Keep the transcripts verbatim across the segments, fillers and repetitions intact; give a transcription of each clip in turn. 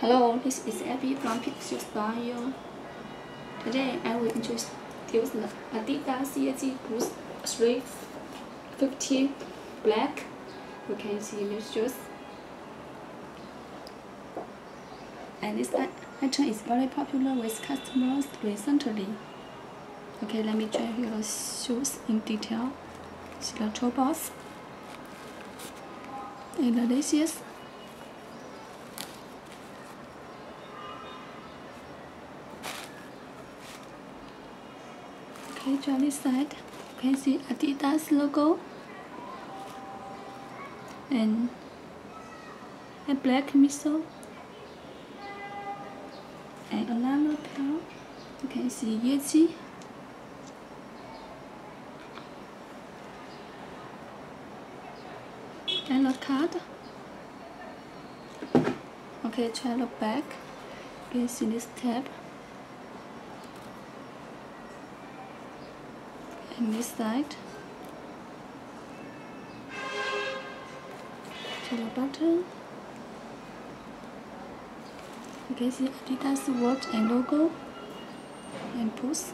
Hello, this is Abby from Pixel Style. Today I will introduce the Adidas C S G Boost three fifty Black. You can see these shoes. And this item is very popular with customers recently. Okay, let me show you the shoes in detail. See the toe box and the laces. Okay, to this side, you can see Adidas logo and a black midsole and another pair. You can see Yeezy. And a card. Okay, try the back. You can see this tab. And this side. To the bottom. You can see Adidas watch and logo. And push.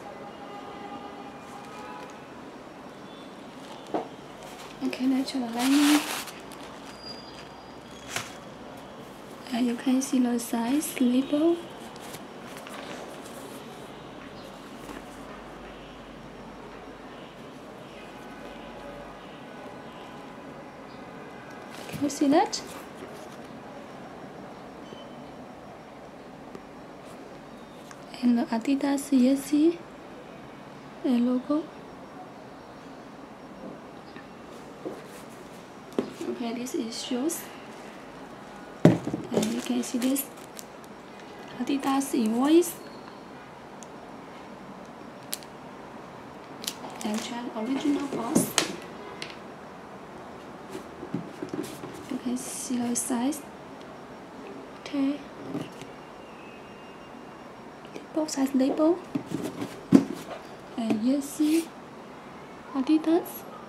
Okay, let's try the lining. And you can see the size label. Can you see that? And the Adidas C S G logo. Okay, this is shoes. And you can see this Adidas invoice and try original box. You can see the size. Okay, both size label and you see Adidas.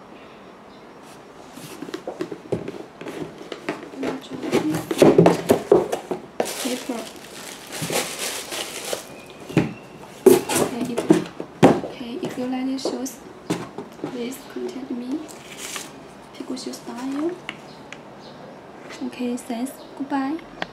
Paper. Okay, if, okay, if you like these shoes, please contact me. Pixel Style. Okay, thanks. Goodbye.